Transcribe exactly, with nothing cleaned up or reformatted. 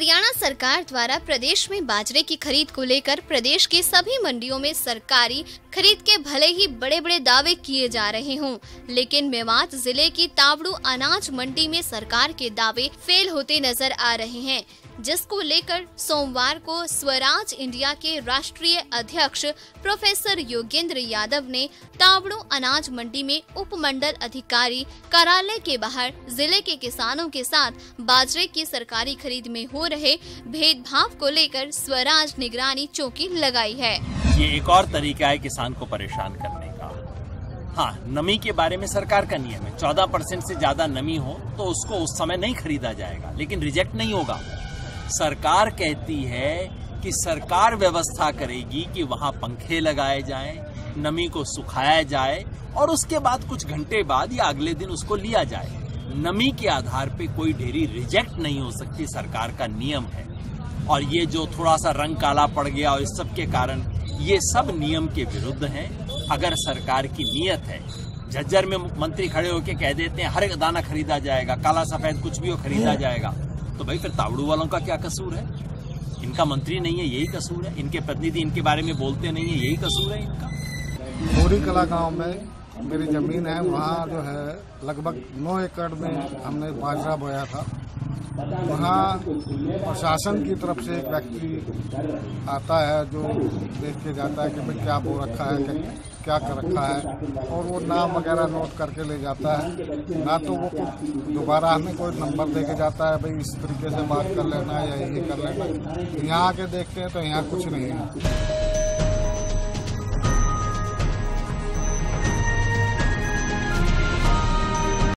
हरियाणा सरकार द्वारा प्रदेश में बाजरे की खरीद को लेकर प्रदेश के सभी मंडियों में सरकारी खरीद के भले ही बड़े बड़े दावे किए जा रहे हों, लेकिन मेवात जिले की तावड़ू अनाज मंडी में सरकार के दावे फेल होते नजर आ रहे हैं, जिसको लेकर सोमवार को स्वराज इंडिया के राष्ट्रीय अध्यक्ष प्रोफेसर योगेंद्र यादव ने तावड़ू अनाज मंडी में उपमंडल अधिकारी कार्यालय के बाहर जिले के किसानों के साथ बाजरे की सरकारी खरीद में हो रहे भेदभाव को लेकर स्वराज निगरानी चौकी लगाई है। ये एक और तरीका है किसान को परेशान करने का। हाँ, नमी के बारे में सरकार का नियम है, चौदह परसेंट से ज्यादा नमी हो तो उसको उस समय नहीं खरीदा जाएगा, लेकिन रिजेक्ट नहीं होगा। सरकार कहती है कि सरकार व्यवस्था करेगी कि वहां पंखे लगाए जाएं, नमी को सुखाया जाए और उसके बाद कुछ घंटे बाद या अगले दिन उसको लिया जाए। नमी के आधार पे कोई ढेरी रिजेक्ट नहीं हो सकती, सरकार का नियम है। और ये जो थोड़ा सा रंग काला पड़ गया और इस सब के कारण ये सब नियम के विरुद्ध हैं। अगर सरकार की नीयत है, झज्जर में मंत्री खड़े होकर कह देते हैं हर एक दाना खरीदा जाएगा, काला सफेद कुछ भी हो खरीदा जाएगा, तो भाई फिर तावड़ू वालों का क्या कसूर है? इनका मंत्री नहीं है, यही कसूर है। इनके प्रतिनिधि इनके बारे में बोलते नहीं है, यही कसूर है इनका। बोरी कला गांव में मेरी जमीन है, वहाँ जो है लगभग नौ एकड़ में हमने बाजरा बोया था। वहाँ प्रशासन की तरफ से एक व्यक्ति आता है जो देख के जाता है कि भाई क्या बो रखा है, क्या कर रखा है, और वो नाम वगैरह नोट करके ले जाता है। ना तो वो दोबारा हमें कोई नंबर दे के जाता है भाई इस तरीके से बात कर लेना या ये कर लेना। यहाँ आके देखते हैं तो यहाँ कुछ नहीं है।